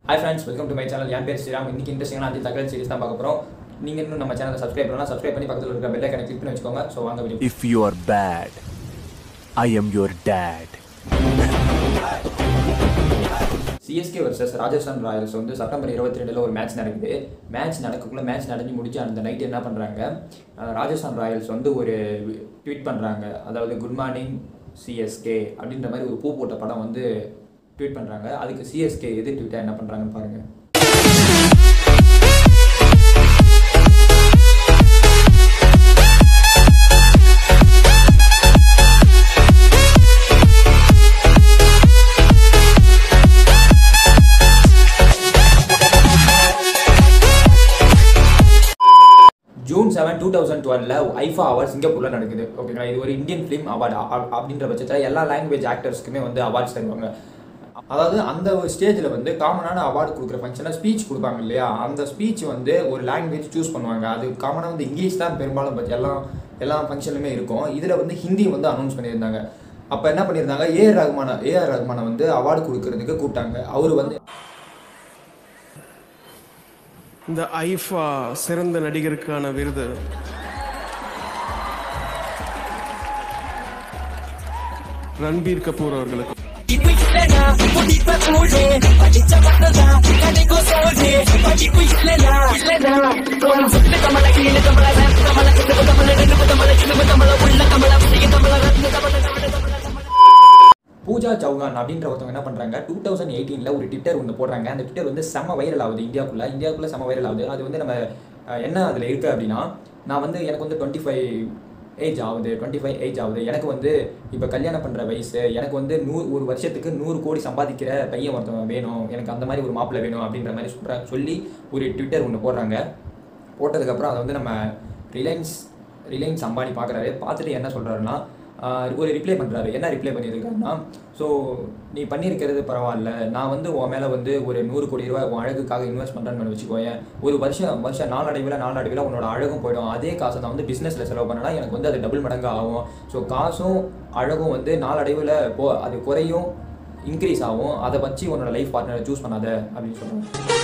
Hi friends, welcome to my channel. என் பேர் ஸ்ரீராம். இன்னைக்கு இன்ட்ரெஸ்டிங்கான தகவல் சீரிஸ் தான் பார்க்க போறோம். நீங்க இன்னும் நம்ம சேனலை சப்ஸ்கிரைப் பண்ணி பக்கத்துல இருக்க பெல் ஐகானை கிளிக் பண்ணி வச்சுக்கோங்க. சோ வாங்க video. If you are bad, I am your dad. CSK vs Rajasthan Royals வந்து செப்டம்பர் 22ல ஒரு மேட்ச் நடக்குது. மேட்ச் நடந்து முடிஞ்ச அந்த நைட் என்ன பண்றாங்க? ராஜஸ்தான் ராயல்ஸ் வந்து ஒரு ட்வீட் பண்றாங்க. அதாவது குட் மார்னிங் CSK அப்படின்ற மாதிரி ஒரு பூ போட்ட படம் வந்து ட்வீட் பண்றாங்க. அதுக்கு CSK எது ட்வீட்டா என்ன பண்றாங்கன்னு பாருங்க. ஜூன் 7, 2012 ஐஃபா அவார்ட் சிங்கப்பூரில் நடக்குது. ஓகேங்களா, இது ஒரு இந்தியன் ஃபிலிம் அவார்டு அப்படின்ற பட்சத்தில் எல்லா லாங்குவேஜ் ஆக்டர்ஸ்க்குமே வந்து அவார்ட்ஸ் தருவாங்க. அதாவது அந்த ஒரு ஸ்டேஜில் வந்து காமனான அவார்டு கொடுக்குற ஃபங்க்ஷனாக ஸ்பீச் கொடுப்பாங்க இல்லையா, அந்த ஸ்பீச் வந்து ஒரு லாங்குவேஜ் சூஸ் பண்ணுவாங்க. அது காமனாக வந்து இங்கிலீஷ் தான் பெரும்பாலும் பற்றி எல்லா ஃபங்க்ஷன்லுமே இருக்கும். இதில் வந்து ஹிந்தி வந்து அனௌன்ஸ் பண்ணியிருந்தாங்க. அப்போ என்ன பண்ணியிருந்தாங்க, ஏஆர் ரஹ்மானை வந்து அவார்டு கொடுக்கறதுக்கு கூப்பிட்டாங்க. அவர் வந்து இந்த ஐஃபா சிறந்த நடிகருக்கான விருது ரன்பீர் கபூர் அவர்களுக்கு. பூஜா சௌகான் அப்படின்ற ஒருத்தவங்க என்ன பண்ணுறாங்க, 2018 ஒரு ட்விட்டர் ஒன்று போடுறாங்க. அந்த ட்விட்டர் வந்து செம்ம வைரல் ஆகுது. இந்தியாவுக்குள்ளே செம்ம வைரல் ஆகுது. அது வந்து நம்ம என்ன அதில் இருக்குது அப்படின்னா, நான் வந்து எனக்கு வந்து 25 ஏஜ் ஆகுது. எனக்கு வந்து இப்போ கல்யாணம் பண்ணுற வயசு, எனக்கு வந்து ஒரு வருஷத்துக்கு 100 கோடி சம்பாதிக்கிற பையன் ஒருத்தவங்க வேணும், எனக்கு அந்த மாதிரி ஒரு மாப்பிள்ளை வேணும் அப்படின்ற மாதிரி சொல்லி ஒரு ட்விட்டர் ஒன்று போடுறாங்க. போட்டதுக்கப்புறம் அதை வந்து நம்ம ரிலையன்ஸ் அம்பானி பார்க்குறாரு. பார்த்துட்டு என்ன சொல்கிறாருன்னா, ஒரு ரிப்ளை பண்ணுறாரு. என்ன ரிப்ளை பண்ணியிருக்காருன்னா, ஸோ நீ பண்ணியிருக்கிறது பரவாயில்ல, நான் வந்து உன் மேலே வந்து ஒரு 100 கோடி ரூபாய் உன் அழகுக்காக இன்வெஸ்ட் பண்ணுறேன்னு வச்சுக்கோயேன். ஒரு வருஷம் நாளடைவில் உன்னோட அழகும் போயிடும். அதே காசை நான் வந்து பிஸ்னஸில் செலவு பண்ணனா எனக்கு வந்து அது டபுள் மடங்கு ஆகும். ஸோ காசும் அழகும் வந்து நாளடைவில் அது குறையும், இன்க்ரீஸ் ஆகும். அதை வச்சு உன்னோட லைஃப் பார்ட்னரை சூஸ் பண்ணாத அப்படின்னு சொல்கிறாங்க.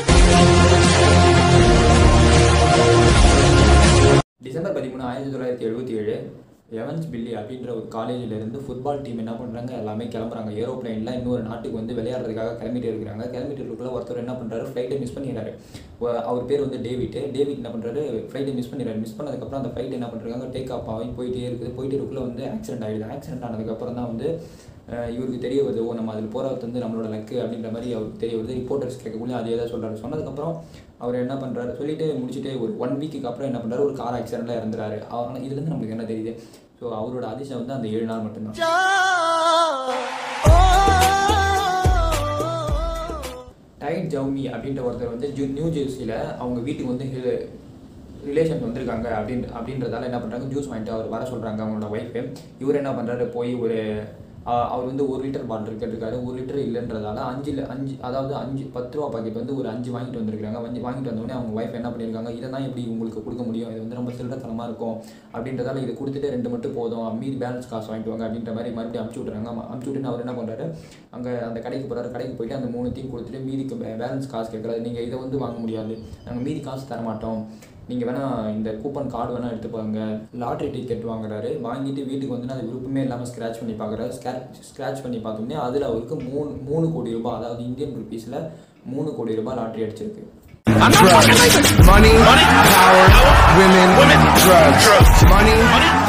டிசம்பர் 13, 1977 எவன்ஸ் பில்லி அப்படின்ற ஒரு காலேஜிலேருந்து ஃபுட்பால் டீம் என்ன பண்ணுறாங்க, எல்லாமே கிளம்புறாங்க. ஏரோப்ளைனில் இன்னொரு நாட்டுக்கு வந்து விளையாடுறதுக்காக கிளம்பிட்டு இருக்கிறதுக்குள்ள ஒருத்தர் என்ன பண்ணுறாரு, ஃப்ளைட்டை மிஸ் பண்ணிடுறாரு. அவர் பேர் வந்து டேவிட் என்ன பண்ணுறாரு, ஃப்ளைட்டை மிஸ் பண்ணதுக்கப்புறம் அந்த ஃப்ளைட் என்ன பண்ணுறாங்க, டேக் ஆஃப் ஆகி போயிட்டே இருக்குள்ள வந்து ஆக்சிடென்ட் ஆகிடுது. ஆக்சிடென்ட் ஆனதுக்கப்புறம் தான் வந்து இவருக்கு தெரிய வருது, நம்ம அதில் போகிறது வந்து நம்மளோட லக்கு அப்படின்ற மாதிரி அவருக்கு தெரிய வருது. ரிப்போர்ட்டர்ஸ் கேட்கக்குள்ளே அதே தான் சொல்கிறாரு. சொன்னதுக்கப்புறம் அவர் என்ன பண்ணுறாரு, சொல்லிட்டு முடிச்சுட்டு ஒரு 1 வீக்குக்கு அப்புறம் என்ன பண்ணுறாரு, ஒரு கார் ஆக்சிடென்ட்டில் இறந்துறாரு. ஆனால் இதுலேருந்து நம்மளுக்கு என்ன தெரியுது, ஸோ அவரோட அதிர்ஷ்டம் வந்து அந்த 7 நாள் மட்டும்தான். டைட் ஜவுமி அப்படின்ற ஒருத்தர் வந்து நியூ ஜெர்சியில் அவங்க வீட்டுக்கு வந்து ரிலேஷன் வந்திருக்காங்க அப்படின்றதால என்ன பண்ணுறாங்க, ஜூஸ் வாங்கிட்டு அவர் வர சொல்கிறாங்க அவங்களோட ஒய்ஃபு. இவர் என்ன பண்ணுறாரு, போய் அவர் வந்து 1 லிட்டர் பாட்டில் கேட்டிருக்காரு. 1 லிட்டர் இல்லைன்றதால 10 ரூபா பாக்கெட் வந்து ஒரு 5 வாங்கிட்டு வந்திருக்காங்க. வாங்கிட்டு வந்தோடனே அவங்க ஒய்ஃப் என்ன பண்ணியிருக்காங்க, இதை தான் எப்படி உங்களுக்கு கொடுக்க முடியும், இது வந்து ரொம்ப சில்லறத்தனமாக இருக்கும் அப்படின்றதால இது கொடுத்துட்டு 2 மட்டும் போதும், மீதி பேலன்ஸ் காசு வாங்கிட்டு வாங்க அப்படின்ற மாதிரி மறுபடியும் அமுச்சு விட்டுட்டு அவர் என்ன பண்ணுறாரு, அங்கே அந்த கடைக்கு போகிறாரு. கடைக்கு போயிட்டு அந்த 3த்தையும் கொடுத்துட்டு மீதிக்கு பேலன்ஸ் காசு கேட்குறாரு. நீங்கள் இதை வந்து வாங்க முடியாது, நாங்கள் மீதி காசு தரமாட்டோம், நீங்கள் வேணால் இந்த கூப்பன் கார்டு வேணால் எடுத்துப்பாங்க. லாட்ரி டிக்கெட் வாங்குறாரு. வாங்கிட்டு வீட்டுக்கு வந்து அது விருப்பமே இல்லாமல் ஸ்க்ராட்ச் பண்ணி பார்க்குறாரு. ஸ்க்ராட்ச் பண்ணி பார்த்தோம்னா அதில் அவருக்கு 3 கோடி ரூபாய், அதாவது இந்தியன் ருபீஸில் 3 கோடி ரூபாய் லாட்ரி அடிச்சிருக்கு. Money, power, women, drugs. Money,